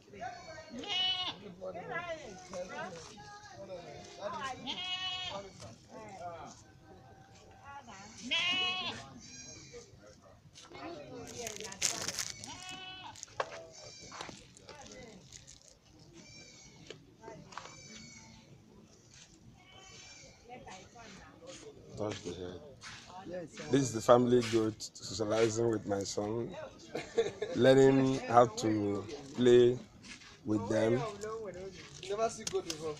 Touch the head. This is the family goat socializing with my son, learning how to play with them. Never see goat before.